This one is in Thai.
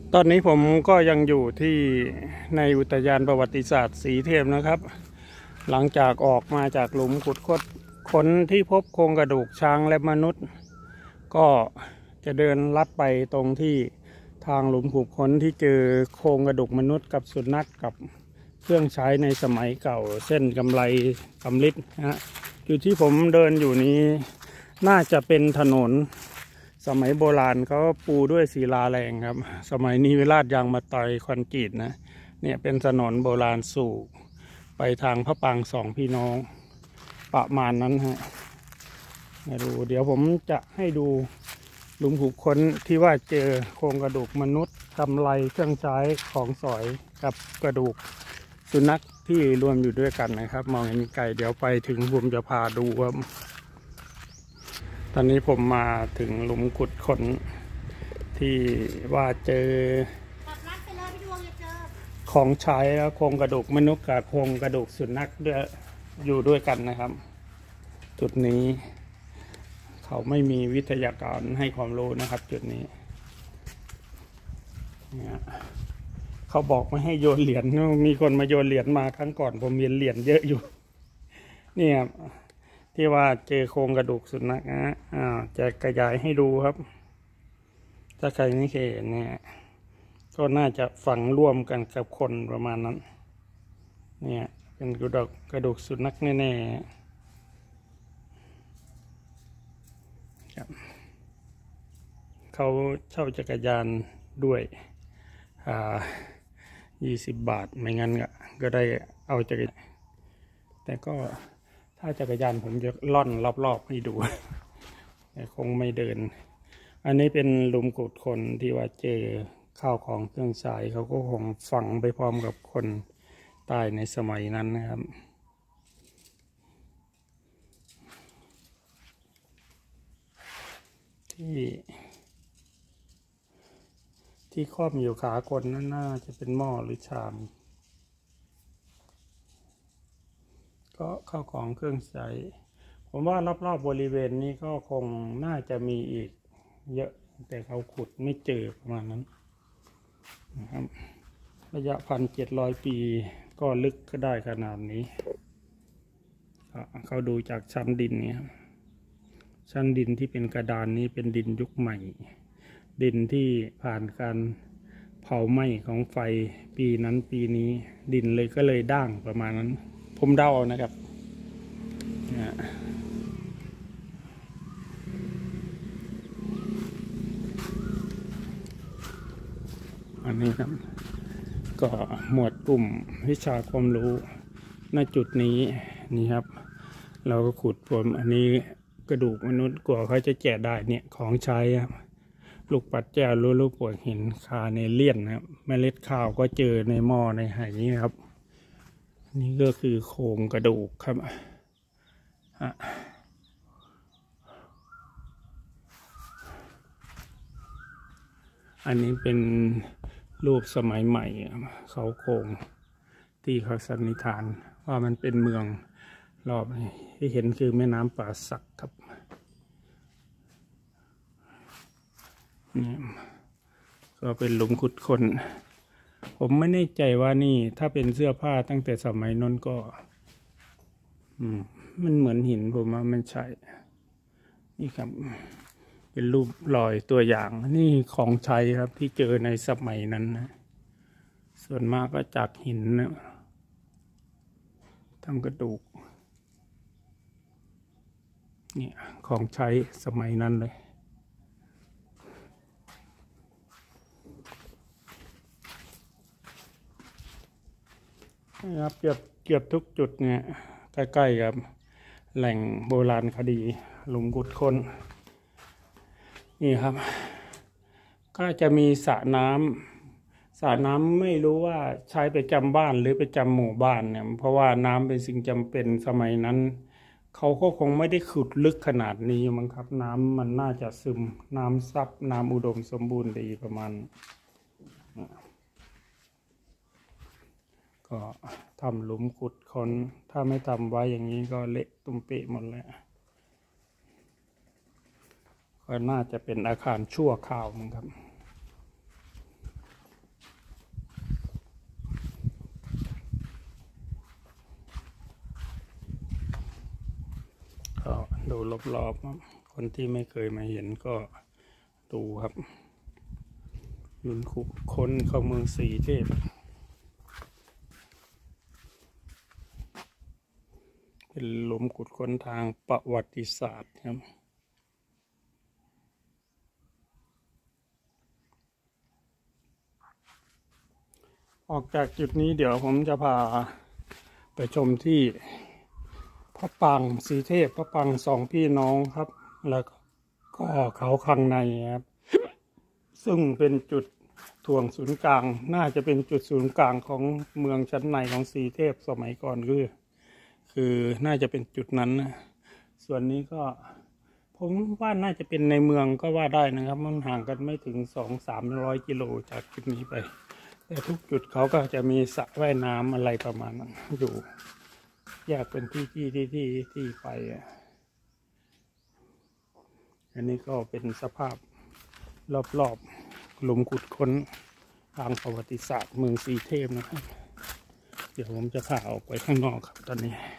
ตอนนี้ผมก็ยังอยู่ที่ในอุทยานประวัติศาสตร์สีเทพนะครับหลังจากออกมาจากหลุมขุดค้นที่พบโครงกระดูกช้างและมนุษย์ก็จะเดินลัดไปตรงที่ทางหลุมขุดค้นที่เจอโครงกระดูกมนุษย์กับสุนัข กับเครื่องใช้ในสมัยเก่าเช่นกำไลสำริดนะฮะอยู่ที่ผมเดินอยู่นี้น่าจะเป็นถนนสมัยโบราณเขาปูด้วยศิลาแรงครับสมัยนี้เวลาดยางมาต่อยคอนกรีตนะเนี่ยเป็นถนนโบราณสู่ไปทางพระปรางสองพี่น้องประมาณนั้นฮะมาดูเดี๋ยวผมจะให้ดูหลุมขุดค้นที่ว่าเจอโครงกระดูกมนุษย์กำไลเครื่องใช้ของสอยกับกระดูกสุนัขที่รวมอยู่ด้วยกันนะครับมองเห็นไกลเดี๋ยวไปถึงผมจะพาดูครับตอนนี้ผมมาถึงหลุมขุดค้นที่ว่าเจอของใช้โครงกระดูกมนุษย์กับโครงกระดูกสุนัขด้วยอยู่ด้วยกันนะครับจุดนี้เขาไม่มีวิทยาการให้ความรู้นะครับจุดนี้เนี่ยเขาบอกไม่ให้โยนเหรียญมีคนมาโยนเหรียญมาครั้งก่อนผมเห็นเหรียญเยอะอยู่เนี่ยที่ว่าเจอโครงกระดูกสุนัขนะจะขยายให้ดูครับถ้าใครไม่เคยเห็นเนี่ยก็น่าจะฝังร่วมกันกับคนประมาณนั้นเนี่ยเป็นกระดูกสุนัขแน่ๆครับเขาเช่าจักรยานด้วย20 บาทไม่งั้นก็ได้เอาจักรยานแต่ก็ถ้าจักรยานผมจะล่อนรอบๆให้ดูแต่คงไม่เดินอันนี้เป็นหลุมขุดคนที่ว่าเจอข้าวของเครื่องใช้เขาก็คงฝังไปพร้อมกับคนตายในสมัยนั้นนะครับที่ครอบอยู่ขาคนนั้นน่าจะเป็นหม้อหรือชามก็ข้าวของเครื่องใช้ผมว่ารอบๆบริเวณนี้ก็คงน่าจะมีอีกเยอะแต่เขาขุดไม่เจอประมาณนั้นนะครับระยะ1,700 ปีก็ลึกก็ได้ขนาดนี้เขาดูจากชั้นดินเนี่ยชั้นดินที่เป็นกระดานนี้เป็นดินยุคใหม่ดินที่ผ่านการเผาไหม้ของไฟปีนั้นปีนี้ดินเลยก็เลยด่างประมาณนั้นผมเดานะครับอันนี้ครับก็หมวดกลุ่มวิชาความรู้ณจุดนี้นี่ครับเราก็ขุดผมอันนี้กระดูกมนุษย์กว่าเขาจะแกะได้เนี่ยของใช้ครับลูกปัดแก้วลูกปวดหินคาเนเลียนนะครับเมล็ดข้าวก็เจอในหม้อในไหนี้ครับนี่ก็คือโครงกระดูกครับอันนี้เป็นรูปสมัยใหม่เขาโครงที่เขาสันนิษฐานว่ามันเป็นเมืองรอบที่เห็นคือแม่น้ำป่าสักครับนี่ก็เป็นหลุมขุดค้นผมไม่แน่ใจว่านี่ถ้าเป็นเสื้อผ้าตั้งแต่สมัยนั้นก็มันเหมือนหินผมว่ามันใช่นี่ครับเป็นรูปรอยตัวอย่างนี่ของใช้ครับที่เจอในสมัยนั้นนะส่วนมากก็จากหินนะทำกระดูกเนี่ยของใช้สมัยนั้นเลยนะครับเกือบทุกจุดเนี่ยใกล้ๆกับแหล่งโบราณคดีหลุมขุดค้นนี่ครับก็จะมีสระน้ำไม่รู้ว่าใช้ไปจำบ้านหรือไปจำหมู่บ้านเนี่ยเพราะว่าน้ำเป็นสิ่งจำเป็นสมัยนั้นเขาก็คงไม่ได้ขุดลึกขนาดนี้มั้งครับน้ำมันน่าจะซึมน้ำซับน้ำอุดมสมบูรณ์ดีประมาณก็ทำหลุมขุดค้นถ้าไม่ทำไว้อย่างนี้ก็เละตุ้มเปะหมดแล้วก็น่าจะเป็นอาคารชั่วคราวมั้งครับดูรอบๆครับคนที่ไม่เคยมาเห็นก็ดูครับยุนขุดค้นเข้าเมืองสีเทพเป็นหลุมขุดค้นทางประวัติศาสตร์ครับออกจากจุดนี้เดี๋ยวผมจะพาไปชมที่พระปรางสีเทพพระปรางสองพี่น้องครับแล้วก็เขาข้างในครับซึ่งเป็นจุดถ่วงศูนย์กลางน่าจะเป็นจุดศูนย์กลางของเมืองชั้นในของสีเทพสมัยก่อนคือน่าจะเป็นจุดนั้นนะส่วนนี้ก็ผมว่าน่าจะเป็นในเมืองก็ว่าได้นะครับมันห่างกันไม่ถึง200-300 กิโลจากจุดนี้ไปแต่ทุกจุดเขาก็จะมีสระว่ายน้ำอะไรประมาณนั้นอยู่แยกเป็นที่ไปอันนี้ก็เป็นสภาพรอบๆหลุมขุดค้นทางประวัติศาสตร์เมืองสีเทพนะครับเดี๋ยวผมจะพาออกไปข้างนอกครับตอนนี้